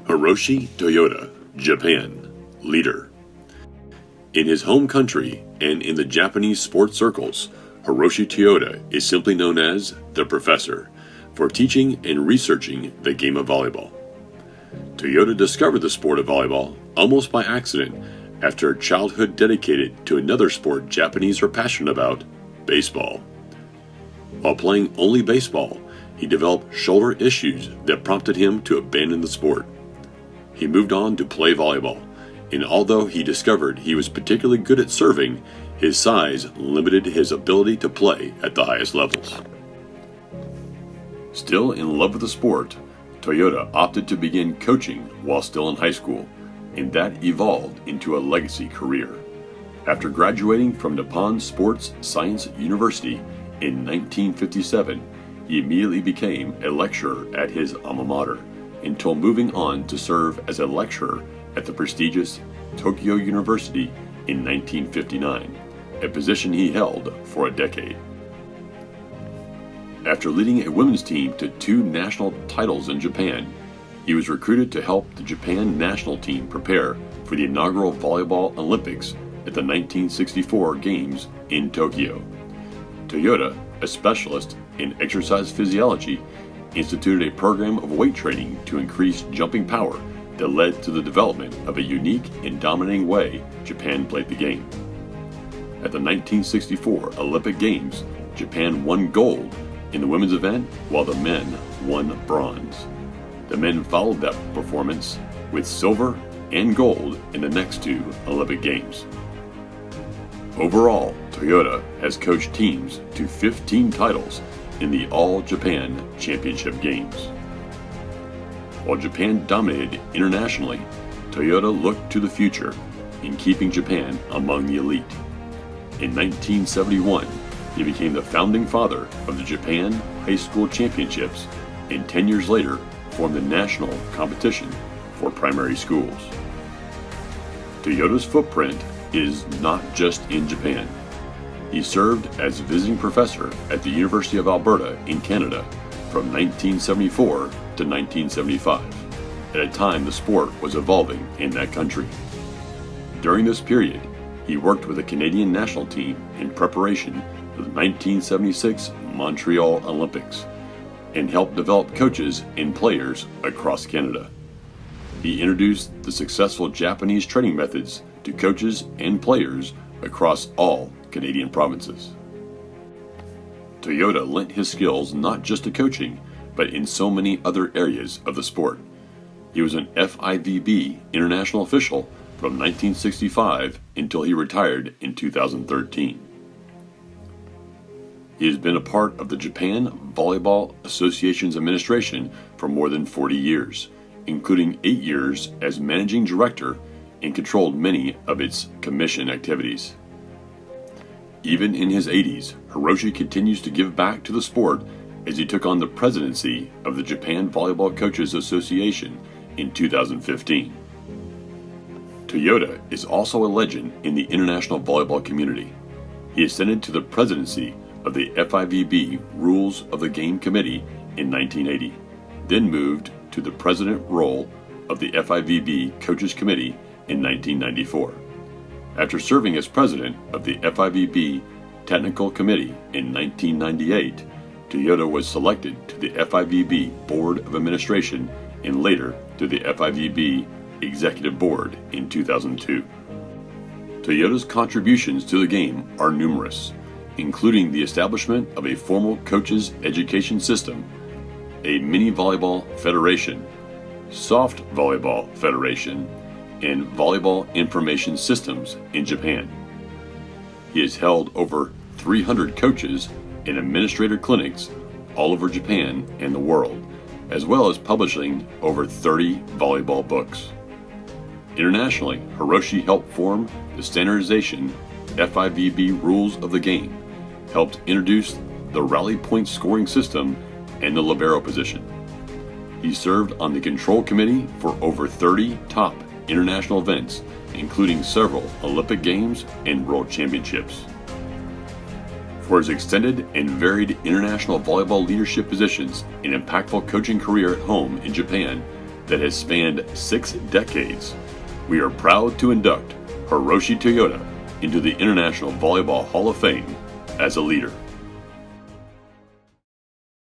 Hiroshi Toyoda, Japan, leader. In his home country and in the Japanese sports circles, Hiroshi Toyoda is simply known as the Professor for teaching and researching the game of volleyball. Toyoda discovered the sport of volleyball almost by accident after a childhood dedicated to another sport Japanese are passionate about, baseball. While playing only baseball, he developed shoulder issues that prompted him to abandon the sport. He moved on to play volleyball, and although he discovered he was particularly good at serving, his size limited his ability to play at the highest levels. Still in love with the sport, Toyoda opted to begin coaching while still in high school, and that evolved into a legacy career. After graduating from Nippon Sports Science University in 1957, he immediately became a lecturer at his alma mater, until moving on to serve as a lecturer at the prestigious Tokyo University in 1959, a position he held for a decade. After leading a women's team to 2 national titles in Japan, he was recruited to help the Japan national team prepare for the inaugural Volleyball Olympics at the 1964 Games in Tokyo. Toyoda, a specialist in exercise physiology, instituted a program of weight training to increase jumping power that led to the development of a unique and dominating way Japan played the game. At the 1964 Olympic Games, Japan won gold in the women's event while the men won bronze. The men followed that performance with silver and gold in the next 2 Olympic Games. Overall, Toyoda has coached teams to 15 titles in the All-Japan Championship Games. While Japan dominated internationally, Toyoda looked to the future in keeping Japan among the elite. In 1971, he became the founding father of the Japan High School Championships, and 10 years later formed the national competition for primary schools. Toyoda's footprint is not just in Japan. He served as visiting professor at the University of Alberta in Canada from 1974 to 1975, at a time the sport was evolving in that country. During this period, he worked with the Canadian national team in preparation for the 1976 Montreal Olympics and helped develop coaches and players across Canada. He introduced the successful Japanese training methods to coaches and players across all Canadian provinces. Toyoda lent his skills not just to coaching, but in so many other areas of the sport. He was an FIVB international official from 1965 until he retired in 2013. He has been a part of the Japan Volleyball Association's administration for more than 40 years, including 8 years as managing director, and controlled many of its commission activities. Even in his 80s, Hiroshi continues to give back to the sport as he took on the presidency of the Japan Volleyball Coaches Association in 2015. Toyoda is also a legend in the international volleyball community. He ascended to the presidency of the FIVB Rules of the Game Committee in 1980, then moved to the president role of the FIVB Coaches Committee in 1994. After serving as president of the FIVB Technical Committee in 1998, Toyoda was selected to the FIVB Board of Administration and later to the FIVB Executive Board in 2002. Toyoda's contributions to the game are numerous, including the establishment of a formal coaches education system, a mini volleyball federation, soft volleyball federation, and volleyball information systems in Japan. He has held over 300 coaches and administrator clinics all over Japan and the world, as well as publishing over 30 volleyball books. Internationally, Hiroshi helped form the standardization FIVB rules of the game, helped introduce the rally point scoring system and the libero position. He served on the control committee for over 30 top international events, including several Olympic Games and World Championships. For his extended and varied international volleyball leadership positions and impactful coaching career at home in Japan, that has spanned 6 decades, we are proud to induct Hiroshi Toyoda into the International Volleyball Hall of Fame as a leader.